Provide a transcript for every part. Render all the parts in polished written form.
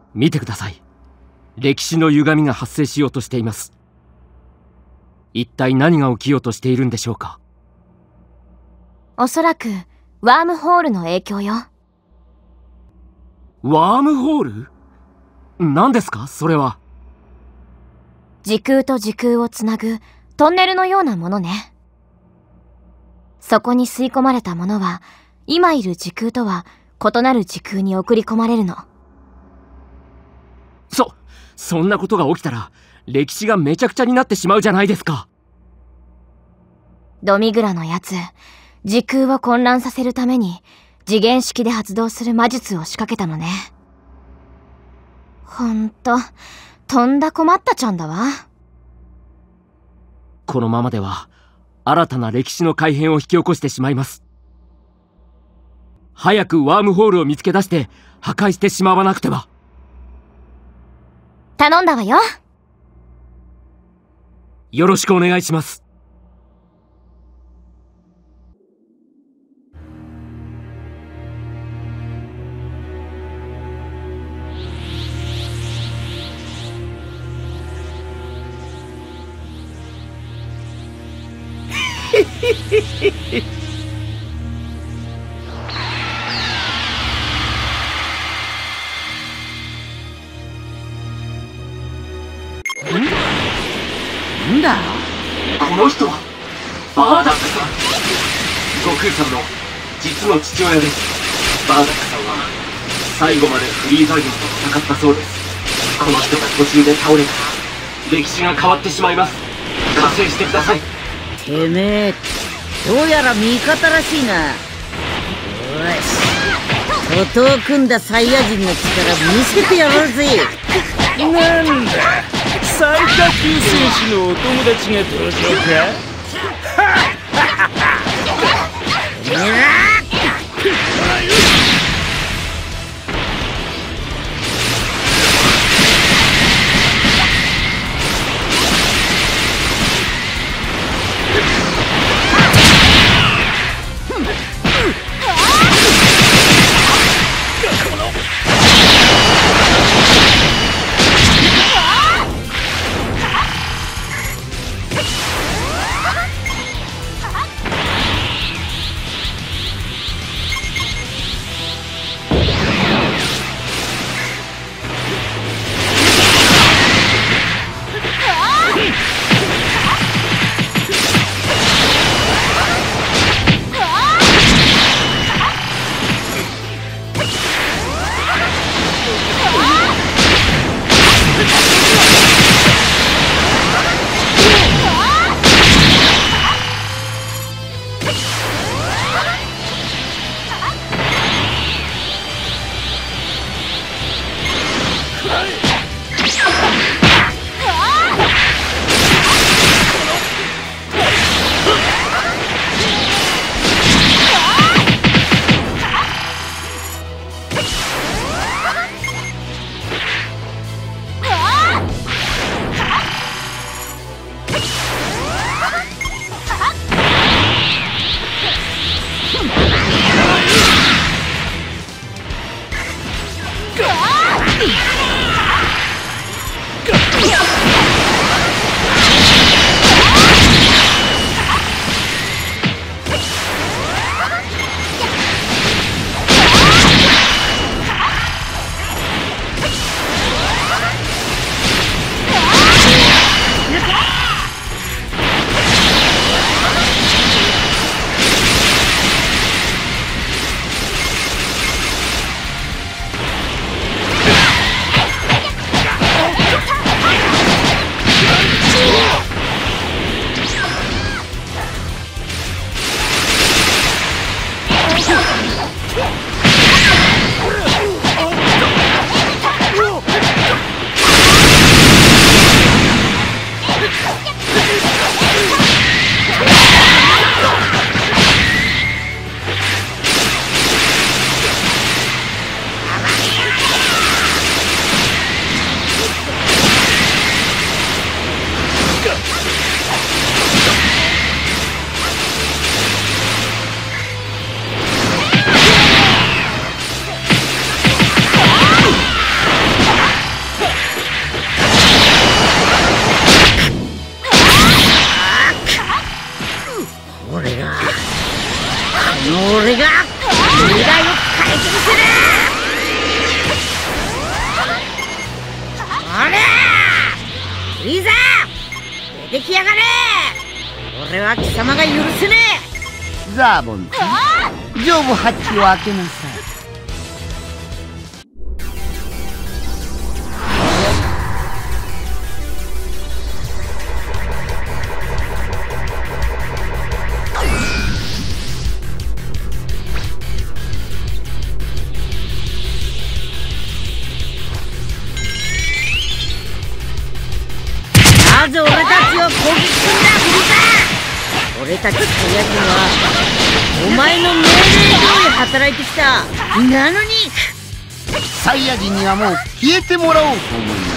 見てください。歴史の歪みが発生しようとしています。一体何が起きようとしているんでしょうか。 おそらくワームホールの影響よ。 ワームホール？何ですかそれは。 時空と時空をつなぐトンネルのようなものね。そこに吸い込まれたものは今いる時空とは異なる時空に送り込まれるの。 そんなことが起きたら歴史がめちゃくちゃになってしまうじゃないですか。 ドミグラのやつ、時空を混乱させるために次元式で発動する魔術を仕掛けたのね。ほんと、とんだ困ったちゃんだわ。 このままでは新たな歴史の改変を引き起こしてしまいます。早くワームホールを見つけ出して破壊してしまわなくては。 頼んだわよ。 よろしくお願いします。 なんだこの人はバーダックさん。悟空さんの実の父親です。バーダックさんは最後までフリーザ軍と戦ったそうです。この人が途中で倒れたら歴史が変わってしまいます。加勢してください。 てめえ、どうやら味方らしいな。よし、徒党を組んだサイヤ人の力見せてやろうぜ。 なんだ、最下級戦士のお友達が登場か。 出てきやがれ。俺は貴様が許せねえ。 ザーボンさん、上部ハッチを開けなさい。 なぜ俺たちを攻撃すんだ、フリーザ。俺たちサイヤ人はお前の命令通り働いてきた。なのにサイヤ人にはもう消えてもらおうと思います。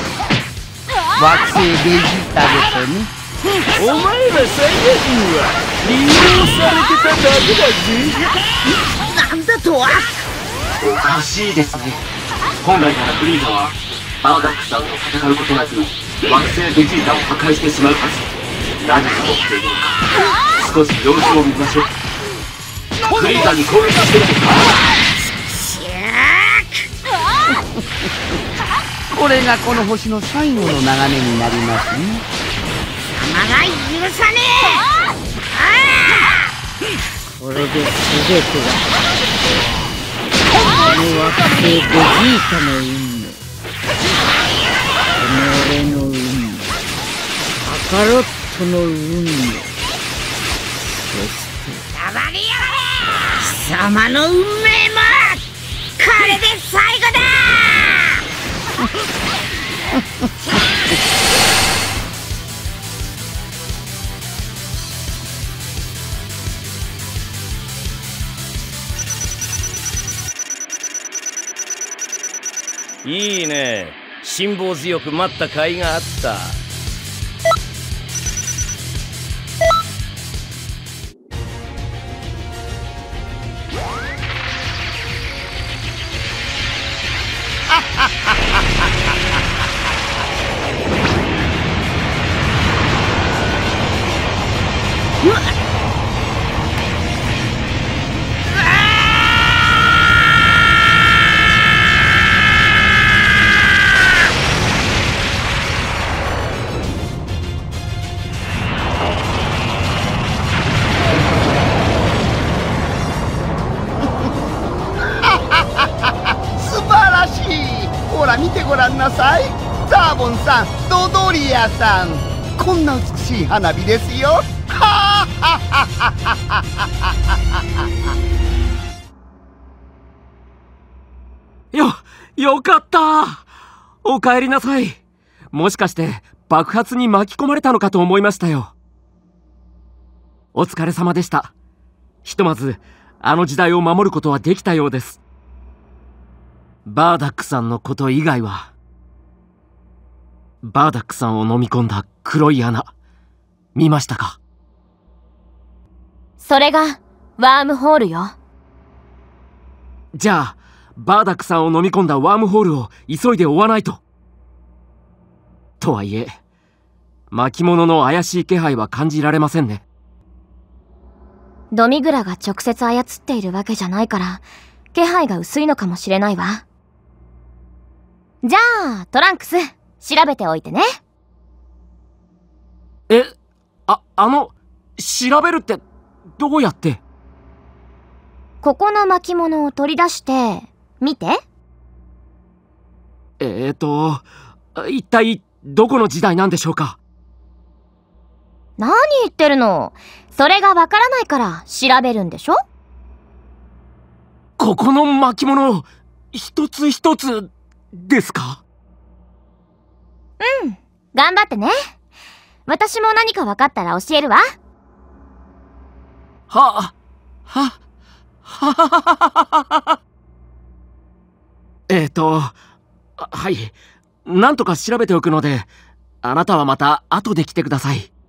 惑星ベジータでとね。 お前らサイヤ人は利用されてただけだぜ。 なんだとは。 おかしいですね。本来ならフリーザはバーダックさんと戦うことなく惑星ベジータを破壊してしまうはず。何が起きているのか少し様子を見ましょう。フリーザに攻撃してるのか。 これがこの星の最後の眺めになりますね。 貴様が許さねえ。これで全てがこの惑星ベジータの運命、この俺の運命、カカロットの運命、そして黙りやがれ。貴様の運命もこれで最後だ。 いいね、辛抱強く待った甲斐があった。 ほら見てごらんなさい。ザーボンさん、ドドリアさん、こんな美しい花火ですよ。はよかった。お帰りなさい。もしかして爆発に巻き込まれたのかと思いましたよ。お疲れ様でした。ひとまずあの時代を守ることはできたようです。バーダックさんのこと以外は。バーダックさんを飲み込んだ黒い穴、見ましたか？ それがワームホールよ。 じゃあバーダックさんを飲み込んだワームホールを急いで追わないと。とはいえ巻物の怪しい気配は感じられませんね。 ドミグラが直接操っているわけじゃないから気配が薄いのかもしれないわ。じゃあトランクス調べておいてね。 調べるってどうやって？ ここの巻物を取り出して見て。 一体どこの時代なんでしょうか？ 何言ってるの？それがわからないから調べるんでしょ？ ここの巻物一つ一つですか？ うん、頑張ってね。私も何か分かったら教えるわ。 はい。なんとか調べておくので、あなたはまた後で来てください。